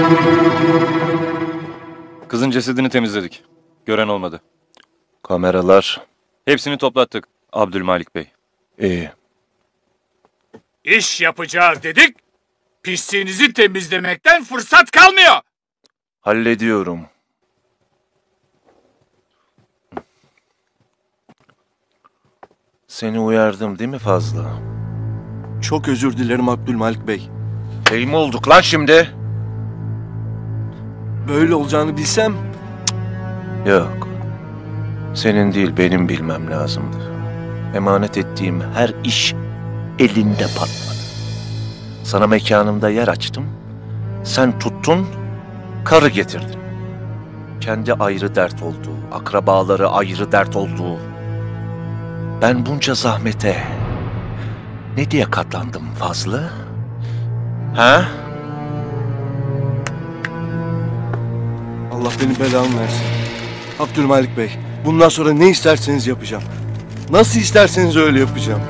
Kızın cesedini temizledik. Gören olmadı. Kameralar. Hepsini toplattık Abdülmalik Bey. İyi. İş yapacağız dedik. Pisliğinizi temizlemekten fırsat kalmıyor. Hallediyorum. Seni uyardım değil mi Fazlı? Çok özür dilerim Abdülmalik Bey. Bey mi olduk lan şimdi? Böyle olacağını bilsem... Yok. Senin değil benim bilmem lazımdı. Emanet ettiğim her iş elinde patladı. Sana mekanımda yer açtım. Sen tuttun, karı getirdin. Kendi ayrı dert oldu, akrabaları ayrı dert oldu. Ben bunca zahmete ne diye katlandım Fazlı? Ha? Allah benim belamı versin. Abdülmalik Bey, bundan sonra ne isterseniz yapacağım. Nasıl isterseniz öyle yapacağım.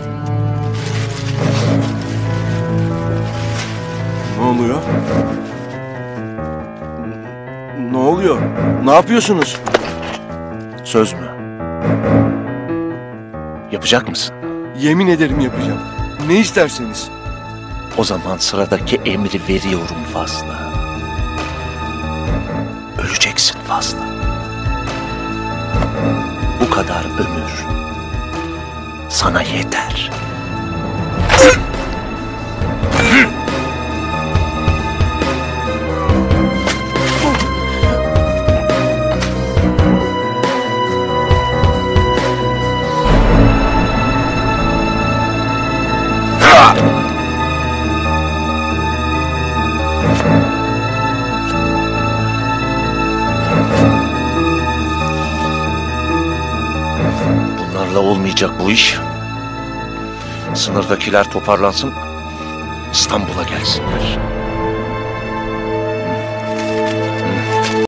Ne oluyor? Ne oluyor? Ne yapıyorsunuz? Söz mü? Yapacak mısın? Yemin ederim yapacağım. Ne isterseniz. O zaman sıradaki emri veriyorum Fazlı. Öleceksin Fazlı. Bu kadar ömür sana yeter. Bunlarla olmayacak bu iş. Sınırdakiler toparlansın, İstanbul'a gelsinler.